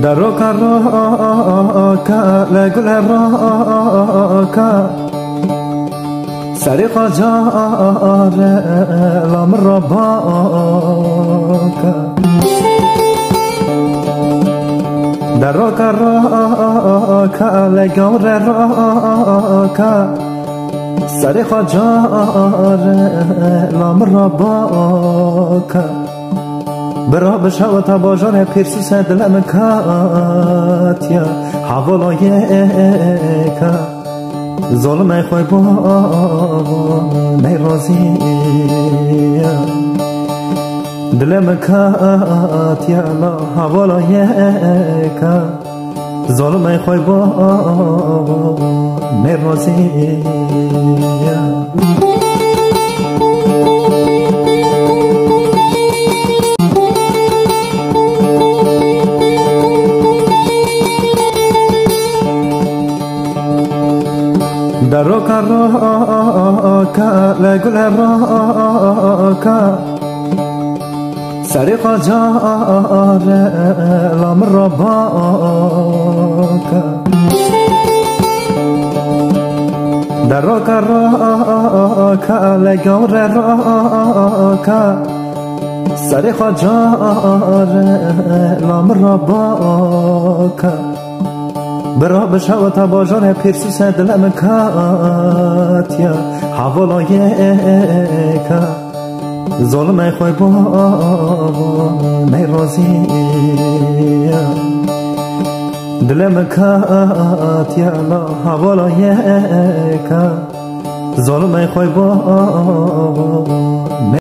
دروك الراكا لقل الراكا سريق جار لامر رباكا دروك الراكا لقل الراكا سريق جار لامر رباكا برا بشاوت باجان پیرسوس دلم کاتیا حوالایکا ظالم خوی با نیرازی دلم کاتیا حوالایکا ظالم خوی با نیرازی دروك الراكا لقل الراكا سريق جار لامر رباكا دروك الراكا لقل الراكا سريق جار لامر رباكا برا بشاوت باجان پیرسوس دلم کاتیا حوالایکا ظالم خوی با نیرازی دلم کاتیا حوالایکا ظالم خوی با